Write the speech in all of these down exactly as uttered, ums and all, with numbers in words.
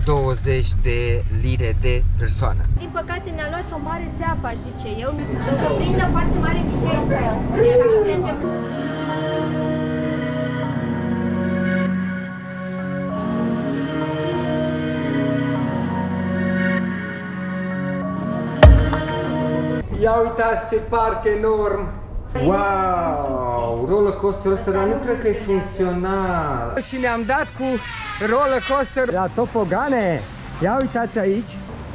douăzeci de lire de persoană. Din păcate ne-a luat o mare țeapă, aș zice eu. O să prindă foarte mare viteză. Deci acum mergem. Ia uitați ce parc enorm! Wow! Rollercoasterul ăsta, dar nu cred că e funcțional. Și ne-am dat cu rollercoaster la tobogane. Ia uitați aici.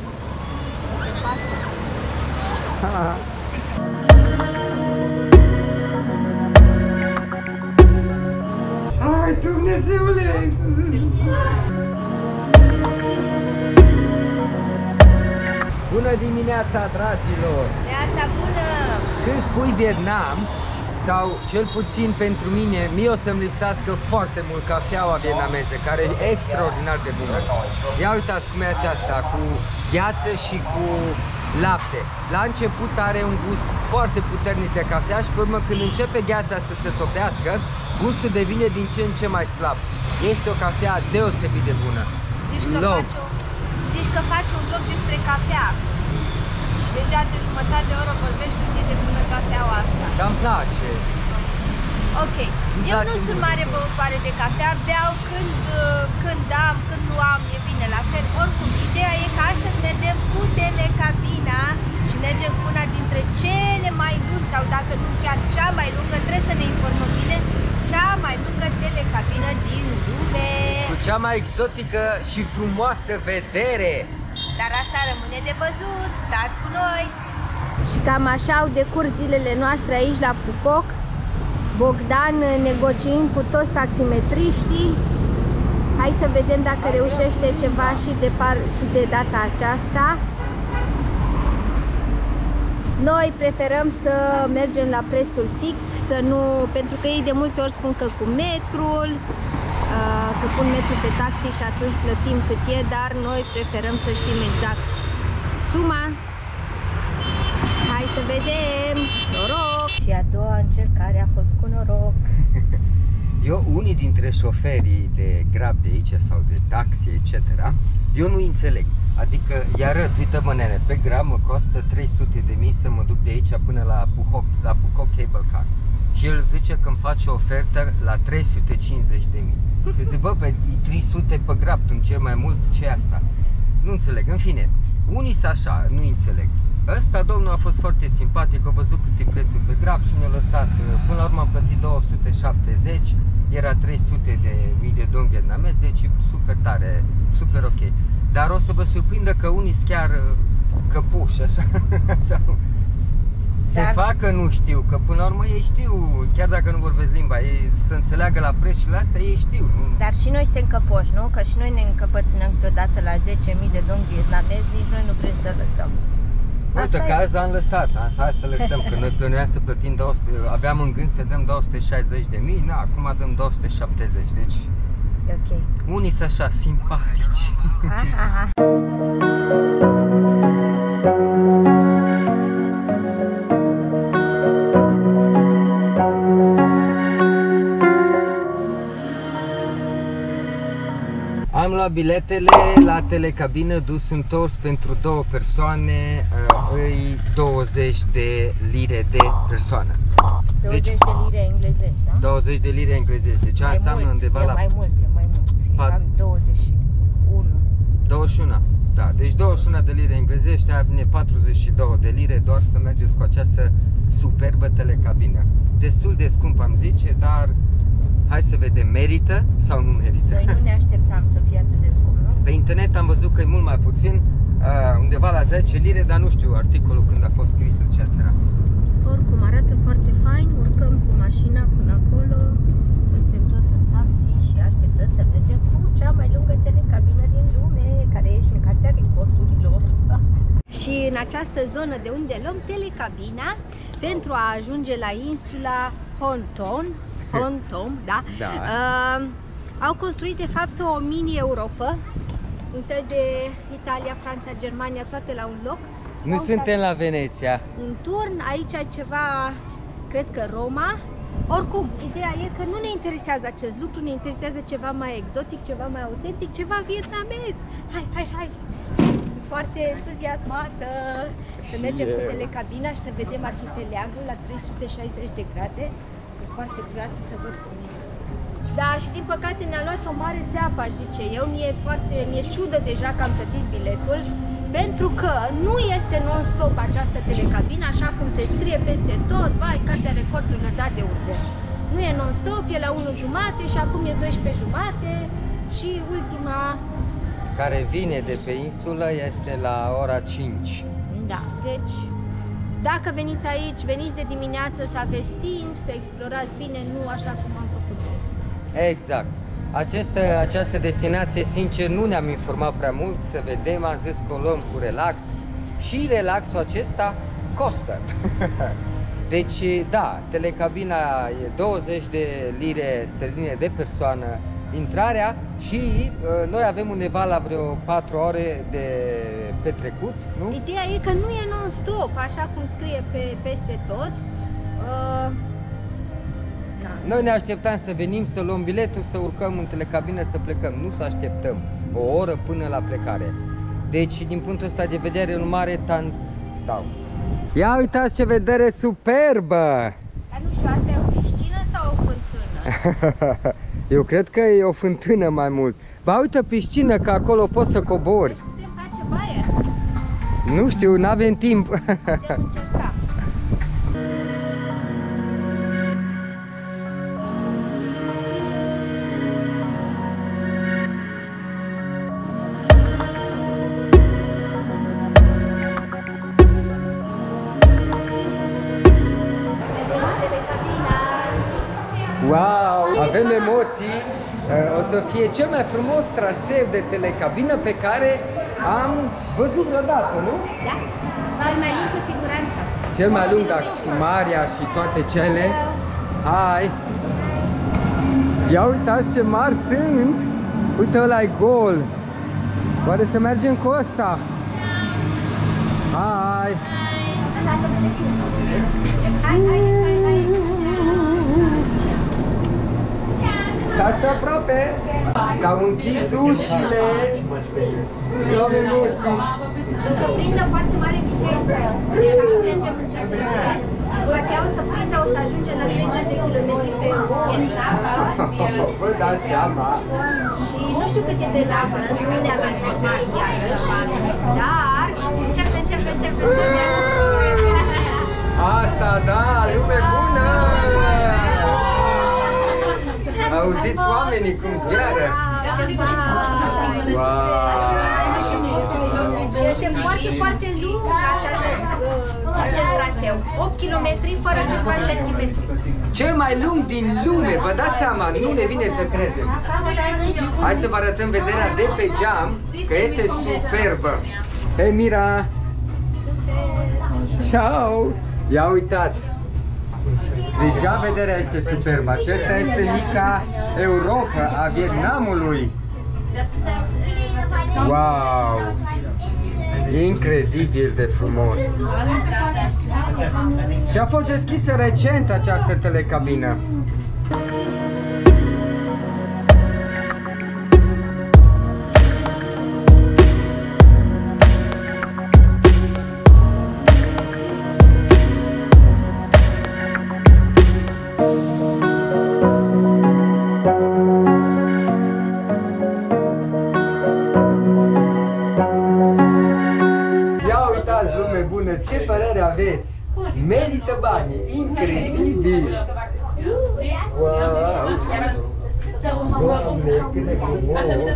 Hai, Dumnezeule! Bună dimineața, dragilor! Dimineața bună! Când spui Vietnam, sau cel puțin pentru mine, mie o să-mi lipsească foarte mult cafeaua vietnameză, care e extraordinar de bună. Ia uitați cum e aceasta, cu gheață și cu lapte. La început are un gust foarte puternic de cafea și pe urmă când începe gheața să se topească, gustul devine din ce în ce mai slab. Este o cafea deosebit de bună. Zici că, faci, o, zici că faci un vlog despre cafea. Deja de jumătate de oră vorbești cât e de bună cafeaua asta. Dar îmi place. Ok. Eu nu sunt mare băutoare de cafea, beau când, când am, când nu am, e bine la fel. Oricum, ideea e că astăzi mergem cu telecabina și mergem cu una dintre cele mai lungi, sau dacă nu chiar cea mai lungă, trebuie să ne informăm bine, cea mai lungă telecabină din lume. Cu cea mai exotică și frumoasă vedere. Dar asta rămâne de văzut, stați cu noi! Și cam așa au decurs zilele noastre aici la Phuoc. Bogdan negociind cu toți taximetriștii. Hai să vedem dacă reușește ceva și de, par, și de data aceasta. Noi preferăm să mergem la prețul fix, să nu, pentru că ei de multe ori spun că cu metrul, că pun metru pe taxi și atunci plătim cât e, dar noi preferăm să știm exact suma. Hai să vedem! Noroc! Și a doua încercare a fost cu noroc. Eu, unii dintre șoferii de Grab de aici sau de taxi, et cetera, eu nu înțeleg. Adică, iarăt, uite-mă nene, pe Grab mă costă trei sute de mii să mă duc de aici până la Phuoc, la Phuoc Cable Car. Și el zice că îmi face o ofertă la trei sute cincizeci de mii. Și zic, bă, pe trei sute pe Grab, tu ce mai mult, ce asta? Nu înțeleg, în fine, unii sunt așa, nu înțeleg. Ăsta, domnul, a fost foarte simpatic, a văzut cât e prețul pe Grab și ne-a lăsat. Până la urmă am plătit două sute șaptezeci, era trei sute de mii de dong vietnamezi, deci super tare, super ok. Dar o să vă surprindă că unii sunt chiar căpuși, așa, sau se Dar... fac că nu știu, că până la urmă ei știu, chiar dacă nu vorbesc limba, ei să înțeleagă la preț și la asta ei știu, nu? Dar și noi suntem căpoși, nu? Că și noi ne încăpățânăm câteodată la zece mii de dong vietnamezi, nici noi nu vrem să lăsăm. Uite că azi am lăsat, am hai să lăsăm, că noi plănuiam să plătim două sute, aveam în gând să dăm două sute șaizeci de mii, na, acum dăm două sute șaptezeci, deci e ok. Unii sunt așa, simpatici. Aha, aha. Am luat biletele la telecabină, dus întors pentru două persoane, îi douăzeci de lire de persoană. douăzeci deci, de lire englezești, da? douăzeci de lire englezești, deci mai înseamnă mult, undeva e la... mai mult, e mai mult, e cam douăzeci și unu. douăzeci și unu, da, deci douăzeci și unu de lire englezești, aia vine patruzeci și două de lire doar să mergeți cu această superbă telecabină. Destul de scump am zice, dar hai să vedem, merită sau nu merită? Noi nu ne așteptam să fie atât de scump, nu? Pe internet am văzut că e mult mai puțin, undeva la zece lire, dar nu știu articolul când a fost scris, et cetera. Oricum arată foarte fain, urcăm cu mașina până acolo, suntem tot în taxi și așteptăm să mergem cu cea mai lungă telecabină din lume, care e și în cartea recordurilor. Și în această zonă de unde luăm telecabina pentru a ajunge la insula Hon Ton, Hon Ton, da? Da. Uh, au construit de fapt o mini-Europa, un fel de Italia, Franța, Germania, toate la un loc. Nu suntem la Veneția. Un turn, aici ceva, cred că Roma, Oricum, ideea e că nu ne interesează acest lucru, ne interesează ceva mai exotic, ceva mai autentic, ceva vietnamez. Hai, hai, hai! Sunt foarte entuziasmată să mergem yeah. cu telecabina și să vedem arhipelagul la trei sute șaizeci de grade. Sunt foarte curioasă să văd cum e. Da, și din păcate ne-a luat o mare țeapă, aș zice eu. Mi-e foarte, mi-e ciudă deja că am plătit biletul, pentru că nu este non-stop această telecabină, așa cum se scrie peste tot, vai, cartea recordurilor dat de urmă. Nu e non-stop, e la unu jumate și acum e douăsprezece jumate și ultima... care vine de pe insulă este la ora cinci. Da, deci dacă veniți aici, veniți de dimineață să aveți timp, să explorați bine, nu așa cum am făcut eu. Exact. Această, această destinație, sincer, nu ne-am informat prea mult, să vedem, am zis că o luăm cu relax și relaxul acesta costă. Deci, da, telecabina e douăzeci de lire sterline de persoană intrarea și uh, noi avem undeva la vreo patru ore de petrecut, nu? Ideea e că nu e non-stop, așa cum scrie pe, peste tot. Uh... Noi ne așteptam să venim, să luăm biletul, să urcăm în telecabină, să plecăm. Nu să așteptăm o oră până la plecare. Deci, din punctul ăsta de vedere, un mare tans dau. Ia uitați ce vedere superbă! Dar nu știu, asta e o piscină sau o fântână? Eu cred că e o fântână mai mult. Ba uite piscină, că acolo poți să cobori. Deci putem face baie? Nu știu, n-avem timp. Putem încerca. Wow, avem emoții. O să fie cel mai frumos traseu de telecabină pe care am văzut vreodată, nu? Da, cel mai lung cu siguranță. Cel mai lung, dar cu Maria și toate cele. Hai! Ia uitați ce mari sunt! Uite, ăla e gol! Oare să mergem cu ăsta? Hai! Hai, hai, hai, hai! Stați pe aproape! S-au închis ușile! Eu am emoții! O să prindă foarte mare viteză. Deci acum mergem încet, încet. După aceea o să prindă, o să ajungem la treizeci de kilometri pe oră. Vă dați seama! Și nu știu cât e de zahăr, nu ne-am informat iarăși. Dar începe, începe, începe, începe. Asta, da, lume bună! Auziți oamenii cum zbiară? Wow! Și este foarte, foarte lung această, acest traseu. opt kilometri fără câțiva centimetri. Cel mai lung din lume, vă dați seama, nu ne vine să credem. Hai să vă arătăm vederea de pe geam, că este superbă. Hei, Mira! Ciao! Ia uitați! Deja vederea este superbă. Acesta este mica Europa a Vietnamului. Wow! Incredibil de frumos! Și a fost deschisă recent această telecabină. Ce părere aveți? Merită banii, incredibil! Wow! Doamne, cât de frumos!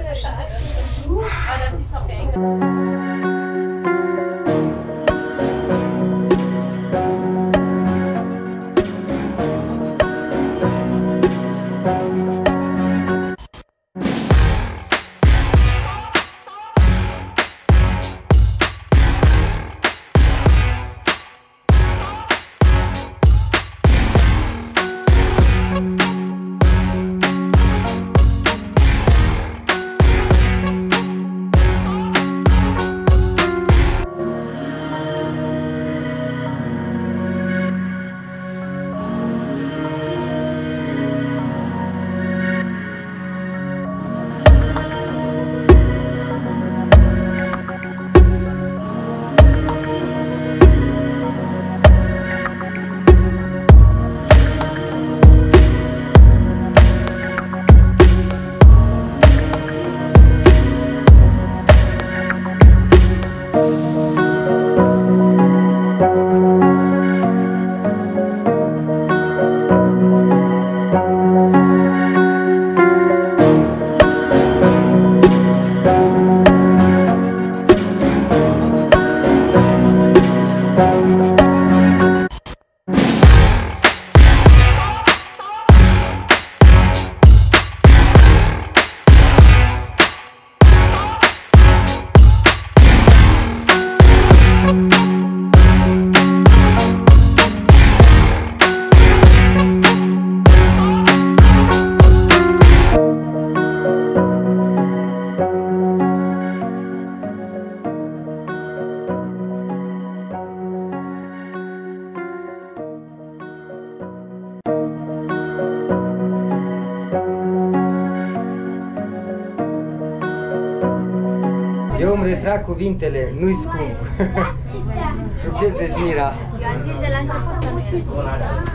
Eu îmi retrag cuvintele, nu-i scump. Tu ce zici, Mira? Eu am zis de la început că nu e scump.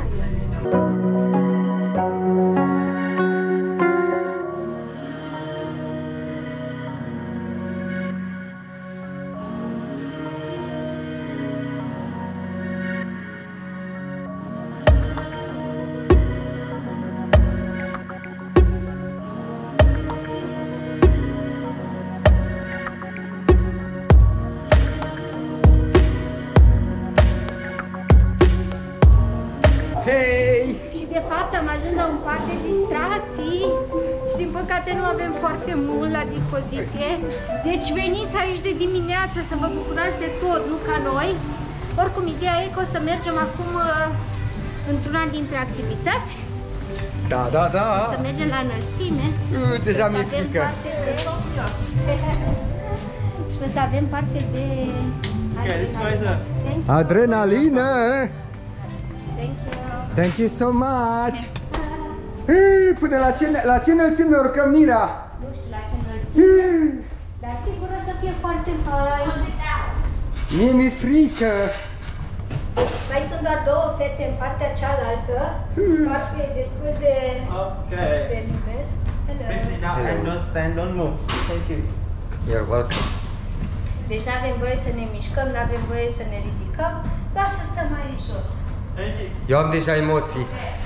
Hei! Și de fapt am ajuns la un parc de distracții și din păcate nu avem foarte mult la dispoziție. Deci veniți aici de dimineață să vă bucurați de tot, nu ca noi. Oricum, ideea e că o să mergem acum uh, într-una dintre activități. Da, da, da! O să mergem la înălțime. Uh, deja mi-e frică. De... și o să avem parte de adrenalină. Adrenalină! Thank you. Thank you so much! Hei, până la ce, la ce înălțime urcăm, Mira? Nu știu la ce înălțime, dar sigur o să fie foarte fain. Mie mi-e frică! Mai sunt doar două fete în partea cealaltă. Partea e destul de, Okay. de liber. Please sit down and don't stand, don't move. Thank you. You're welcome. Deci nu avem voie să ne mișcăm, nu avem voie să ne ridicăm, doar să stăm aici jos. Thank you. Eu am deja emoții.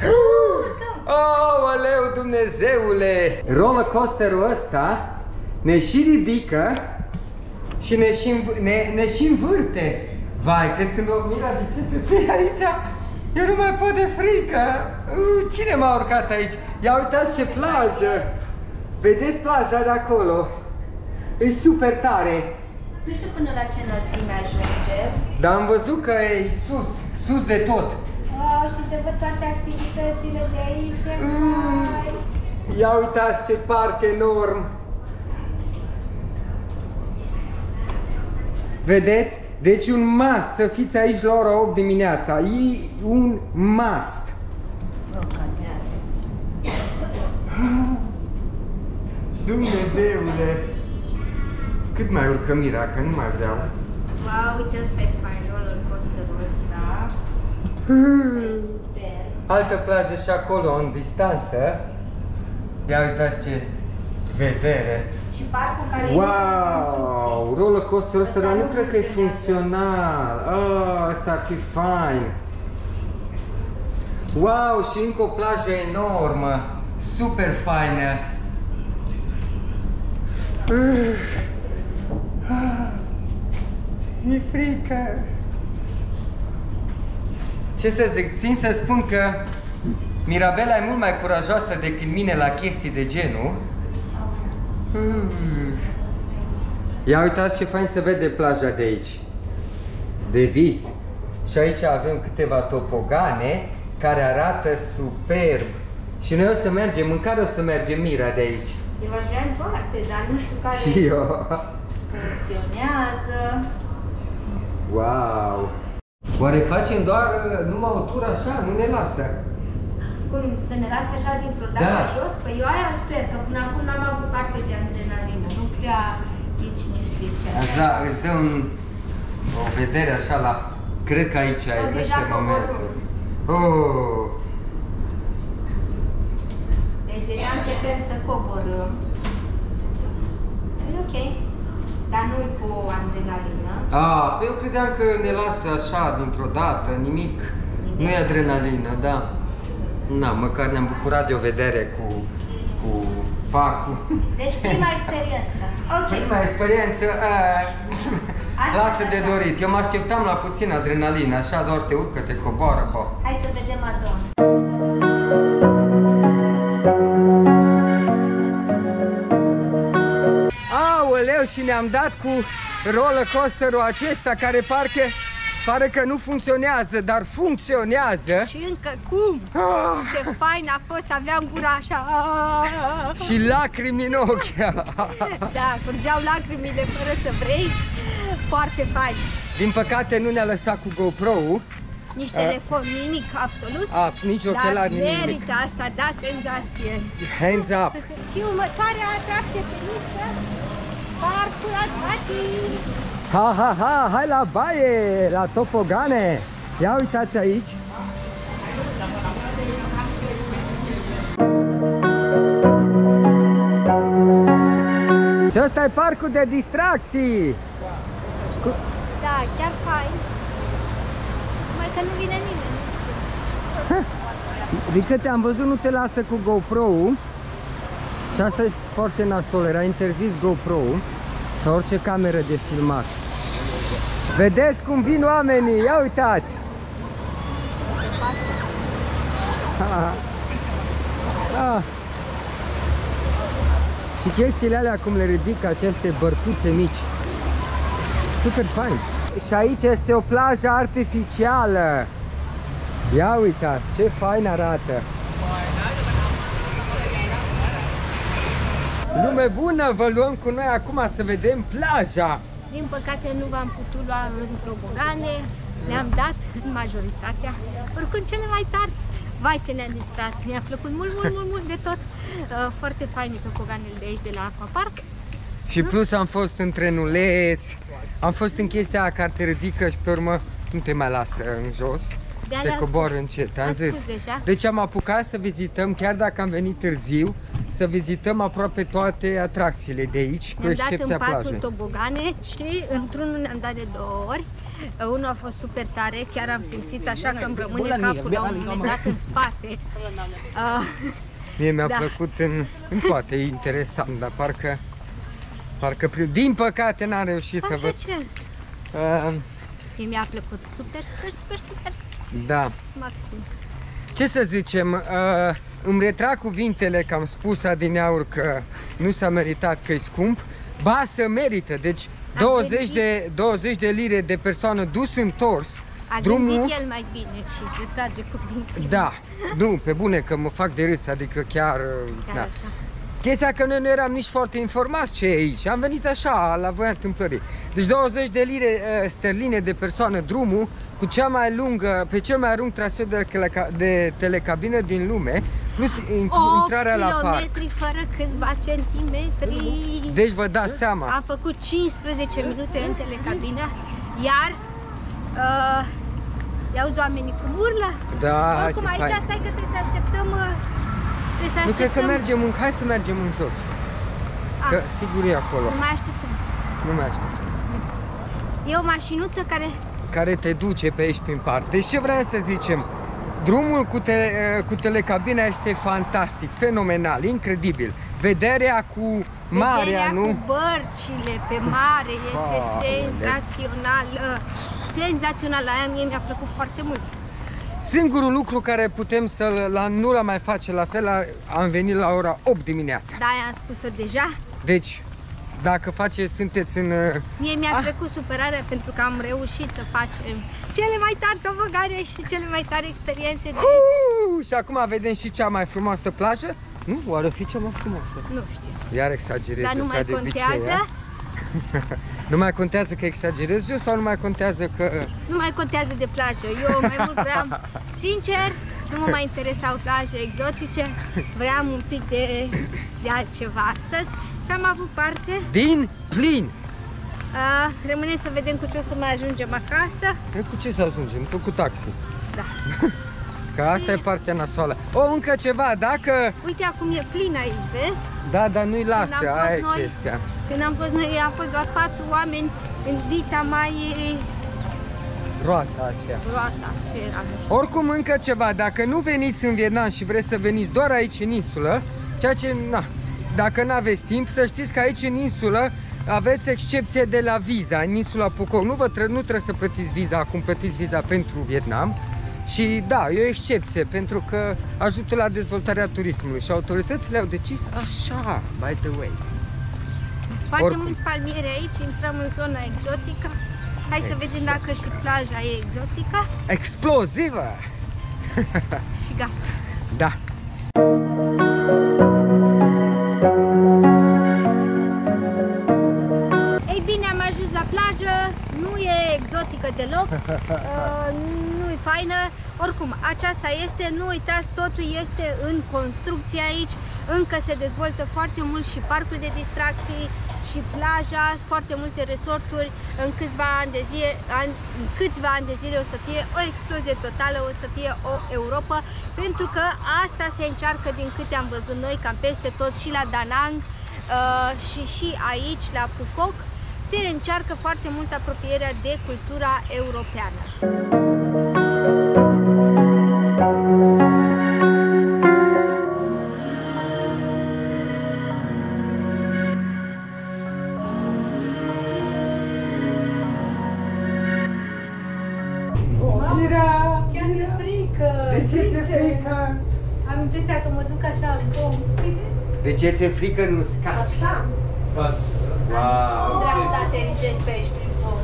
Aoleu, Dumnezeule! Roller coasterul ăsta ne și ridică și ne și, ne, ne și învârte. Vai, cred că nu, Mira, de ce te ții aici? Eu nu mai pot de frică. Uh, cine m-a urcat aici? Ia uitați ce plajă! Vedeți plaja de acolo? E super tare. Nu știu până la ce înălțime ajungem. Dar am văzut că e sus, sus de tot. Oh, și se văd toate activitățile de aici. Mm. Ia uitați ce parc enorm! Vedeți? Deci un must să fiți aici la ora opt dimineața. E un must. Dumnezeule! Cât mai urcă, Mira, că nu mai vreau. Wow, uite, ăsta e fain, roller coasterul ăsta. E super. Altă plajă și acolo, în distanță. Ia uitați ce vedere. Și parcul care e Wow! Roller coasterul ăsta, Ăsta dar nu nu cred că e funcționează. funcțional. Ah, asta ar fi fain. Wow, și încă o plajă enormă. Super faină. Mi-e frică. Ce să zic, țin să spun că Mirabela e mult mai curajoasă decât mine la chestii de genul. Hmm. Ia uitați ce fain se vede plaja de aici. De vis. Și aici avem câteva topogane care arată superb. Și noi o să mergem, în care o să mergem, Mira, de aici? Eu aș vrea în toate, dar nu știu care Și eu. funcționează. Wow! Oare facem doar numai o tură așa? Nu ne lasă? Cum, să ne lasă așa dintr-o dată Da. jos? Păi eu aia sper, că până acum n-am avut parte de adrenalină. Nu prea e cine știe ce. Așa, îți dă un, o vedere așa la... Cred că aici Oh, e, deja este coborâm. momentul. Oh! Deci deja începem să coborâm. E ok. Dar nu-i cu adrenalină. Ah, păi eu credeam că ne lasă așa dintr-o dată, nimic. Nu e adrenalină, da. Na, măcar ne-am bucurat de o vedere cu, cu parcul. Deci prima experiență. Ok. Prima experiență, a, Așa, lasă de așa. dorit. Eu mă așteptam la puțin adrenalină, așa doar te urcă, te coboară, bă. Hai să vedem a doua. Aoleu, și ne-am dat cu roller coasterul acesta care parcă pare că nu funcționează, dar funcționează. Și încă cum? Ah, Ce fain a fost, aveam gura așa. și lacrimi în ochi. Da, curgeau lacrimile fără să vrei. Foarte fain. Din păcate nu ne-a lăsat cu GoPro-ul. Nici telefon, nimic, absolut. A, nici ochelari, Dar nimic. merită asta, da, senzație. Hands up. Și următoarea atracție pe listă parcul acvatic! Ha, ha, ha, hai la baie, la tobogane! Ia uitați aici! Și ăsta e parcul de distracții! Cu... Da, chiar fain. Mai că nu vine nimeni. Adică te-am văzut, nu te lasă cu GoPro-ul. Și asta e foarte nasol, era interzis GoPro-ul sau orice cameră de filmat. Vedeți cum vin oamenii, ia uitați! Ah. Ah. Și chestiile alea cum le ridic aceste bărcuțe mici. Super fain. Și aici este o plajă artificială. Ia uitați, ce fain arată. Lume bună, vă luăm cu noi acum să vedem plaja. Din păcate nu v-am putut lua în tobogane. Ne-am dat în majoritatea. Oricum cele mai tari. Vai ce ne-a distrat. Mi-a plăcut mult, mult, mult, mult de tot. Uh, foarte faine toboganele de aici, de la Aquapark. Și plus am fost în trenuleți, am fost în chestia aia care te ridică și pe urmă nu te mai lasă în jos. Te cobor încet, am zis. Deci am apucat să vizităm, chiar dacă am venit târziu, să vizităm aproape toate atracțiile de aici, cu excepția plajei. Ne-am dat în patru tobogane și într-unul ne-am dat de două ori. Unul a fost super tare, chiar am simțit așa că îmi rămâne capul la un moment dat în spate. Uh, Mie mi-a da. plăcut în, în toate, e interesant, dar parcă, parcă din păcate n-am reușit parcă să văd. Ce? Uh, Mie mi-a plăcut super, super, super, super. Da. Maxim. Ce să zicem, uh, îmi retrag cuvintele că am spus adineauri că nu s-a meritat, că e scump. Ba, să merită, deci douăzeci de, douăzeci de lire de persoană dus întors. A drumul... gândit el mai bine și se trage cuvintele. Da, nu, pe bune că mă fac de râs, adică chiar... Chiar da. așa. Chestia că noi nu eram nici foarte informați ce e aici, am venit așa, la voia întâmplării. Deci douăzeci de lire uh, sterline de persoană drumul cu cea mai lungă, pe cel mai lung traseu de, de telecabină din lume, plus intrarea la parc. opt kilometri fără câțiva centimetri. Deci vă dați seama. Am făcut cincisprezece minute în telecabină, iar uh, i-auzi oamenii cum urlă. Da, oricum aici fain. Stai că trebuie să așteptăm. Uh, trebuie să nu așteptăm. cred că mergem în... Hai să mergem în jos. A, că sigur e acolo. Nu mai așteptăm. Nu mai așteptăm. E o mașinuță care... care te duce pe aici prin parc. Deci ce vreau să zicem? Drumul cu, te, cu telecabina este fantastic, fenomenal, incredibil. Vederea cu marea, Vederea nu? cu bărcile pe mare este Ah, senzațională. Senzațională, aia mie mi-a plăcut foarte mult. Singurul lucru care putem să la, nu l mai face la fel, am venit la ora opt dimineața. Da, am spus-o deja. Deci, dacă face, sunteți în... Mie mi-a ah. trecut supărarea pentru că am reușit să facem cele mai tari tobogane și cele mai tari experiențe de uh, Și acum vedem și cea mai frumoasă plajă. Nu? Oare fi cea mai frumoasă? Nu știu. Iar exagerez. Dar nu mai contează? Nu mai contează că exagerez eu sau nu mai contează că... Nu mai contează de plajă. Eu mai mult vreau, sincer, nu mă mai interesau plaje exotice. Vreau un pic de, de altceva astăzi și am avut parte. Din plin! Uh, rămâne să vedem cu ce o să mai ajungem acasă. E, cu ce să ajungem? Tot cu taxi. Da. Că asta e partea nasoală. O, încă ceva, dacă... Uite, acum e plin aici, vezi? Da, dar nu-i lasă, aia e noi, chestia. Când am fost noi, am fost doar patru oameni în Vita mai... Roata aceea. Roata, ce era, nu știu. Oricum, încă ceva, dacă nu veniți în Vietnam și vreți să veniți doar aici în insulă, ceea ce, na, dacă nu aveți timp, să știți că aici în insulă aveți excepție de la viza, în insula Phu Quoc. Nu, vă tre nu trebuie să plătiți viza, acum plătiți viza pentru Vietnam. Și da, e o excepție, pentru că ajută la dezvoltarea turismului și autoritățile au decis așa, by the way. Foarte Oricum. mulți palmieri aici, intrăm în zona exotică. Hai exact. Să vedem dacă și plaja e exotică. Explozivă! Și gata. Da. Ei bine, am ajuns la plajă, nu e exotică deloc, uh, nu e faină. Oricum, aceasta este, nu uitați, totul este în construcție aici. Încă se dezvoltă foarte mult și parcul de distracții și plaja, foarte multe resorturi. În câțiva ani de zile, an, în câțiva ani de zile o să fie o explozie totală, o să fie o Europa, pentru că asta se încearcă, din câte am văzut noi, cam peste tot, și la Da Nang uh, și și aici la Phuket, se încearcă foarte mult apropierea de cultura europeană. Mira! Chiar de frică! De ce ți-e frică? Am impresia că mă duc așa în pom. De ce ți-e frică nu scaci? Wow! Vreau să aterizez pe aici prin pom.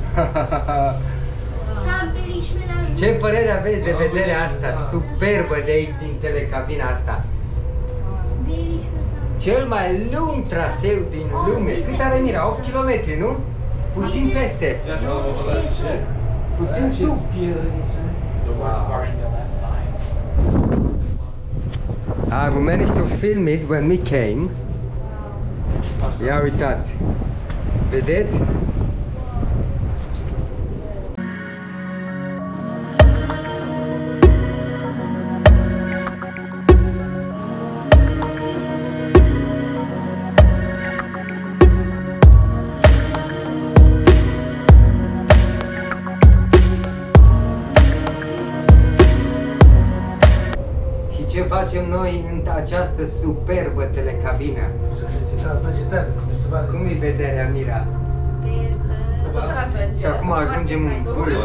Ce părere aveți de vederea asta superbă de aici din telecabina asta? Cel mai lung traseu din lume. Cât are, Mira? opt kilometri, nu? Puțin peste. Puțin sub. Wow. I managed to film it when we came. Ia uitați. Vedeți? Ce facem noi în această superbă telecabină? Cum e vederea, Mira? Superbă! Și acum ajungem în vârf.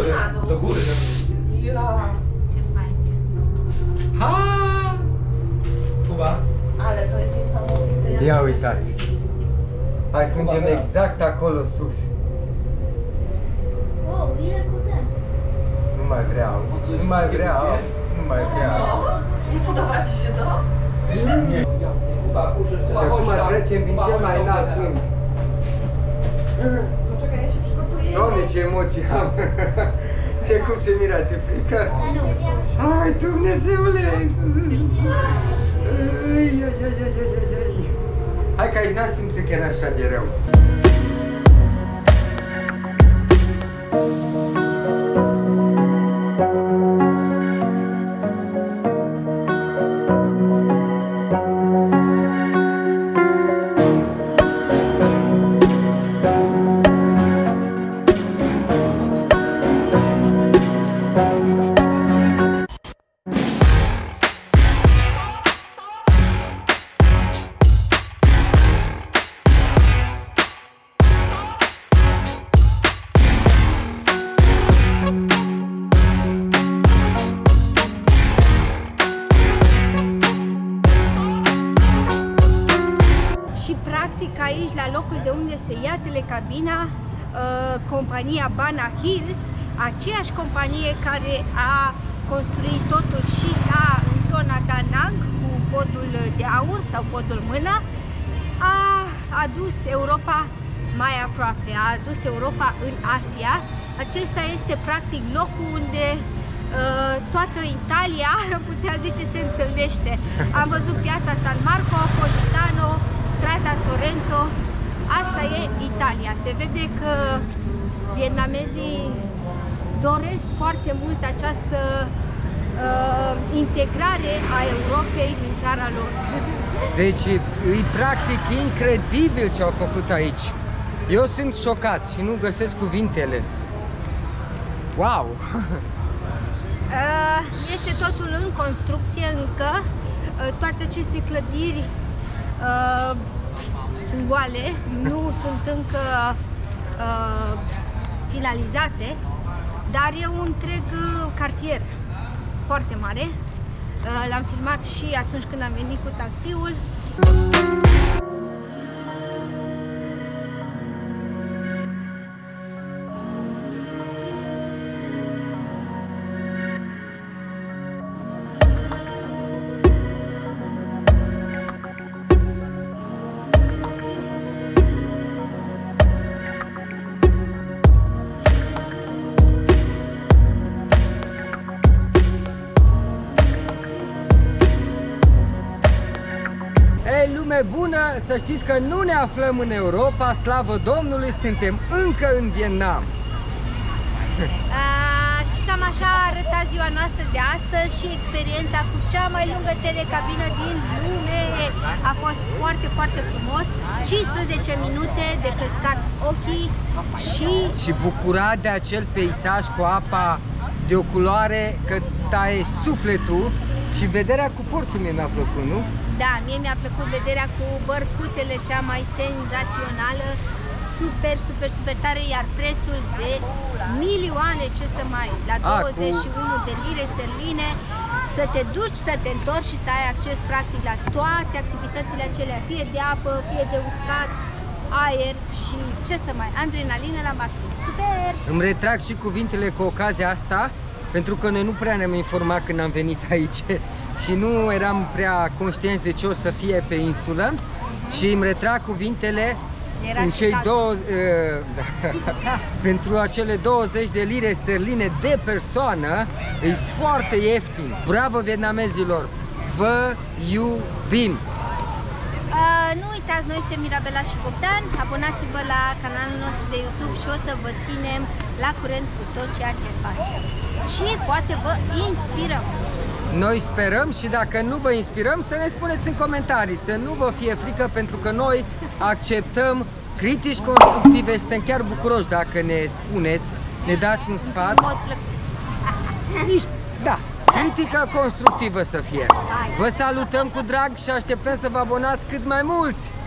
Ce fain! Ha! Ia uitați! Ajungem exact acolo sus. Nu mai vreau, nu mai vreau, nu mai vreau. Nie podoba ci się to? Și acum trecem din cel mai înalt punct. No czekaj, ja się przygotuję. Doamne, ce emoții am! Ce cum ți-e, Mira, ți-e frică? Hai, Dumnezeule! Ai, ai, ai, ai, ai, ai. Hai că aici n-am simțit că era așa de rău. Aici, la locul de unde se ia telecabina, uh, compania Bana Hills, aceeași companie care a construit totul și la în zona Da Nang cu podul de aur sau podul mână, a adus Europa mai aproape, a adus Europa în Asia. Acesta este practic locul unde uh, toată Italia, putea zice, se întâlnește. Am văzut piața San Marco, Positano, Strada Sorrento. Asta e Italia. Se vede că vietnamezii doresc foarte mult această uh, integrare a Europei din țara lor. Deci e practic incredibil ce au făcut aici. Eu sunt șocat și nu găsesc cuvintele. Wow! Uh, este totul în construcție încă. Uh, toate aceste clădiri uh, sunt goale, nu sunt încă uh, finalizate, dar e un întreg cartier foarte mare. Uh, L-am filmat și atunci când am venit cu taxiul. vreme bună, să știți că nu ne aflăm în Europa, slavă Domnului, suntem încă în Vietnam. A, și cam așa a arătat ziua noastră de astăzi și experiența cu cea mai lungă telecabină din lume. A fost foarte, foarte frumos. cincisprezece minute de căscat ochii și... Și bucurat de acel peisaj cu apa de o culoare că îți taie sufletul și vederea cu portul mie mi-a plăcut, nu? Da, mie mi-a plăcut vederea cu bărcuțele cea mai senzațională. Super, super, super tare, iar prețul de milioane, ce să mai, la douăzeci și unu de lire sterline, să te duci, să te întorci și să ai acces practic la toate activitățile acelea, fie de apă, fie de uscat, aer și ce să mai, adrenalină la maxim. Super! Îmi retrag și cuvintele cu ocazia asta, pentru că noi nu prea ne-am informat când am venit aici și nu eram prea conștienți de ce o să fie pe insulă și îmi retrag cuvintele. Era în cei două, uh, pentru acele douăzeci de lire sterline de persoană, e foarte ieftin. Bravo vietnamezilor, vă iubim! Uh, nu uitați, noi suntem Mirabela și Bogdan, abonați-vă la canalul nostru de YouTube și o să vă ținem la curent cu tot ceea ce facem. Și poate vă inspirăm. Noi sperăm și dacă nu vă inspirăm, să ne spuneți în comentarii, să nu vă fie frică, pentru că noi acceptăm critici constructive, suntem chiar bucuroși dacă ne spuneți, ne dați un sfat. Nici, da, critică constructivă să fie. Vă salutăm cu drag și așteptăm să vă abonați cât mai mulți!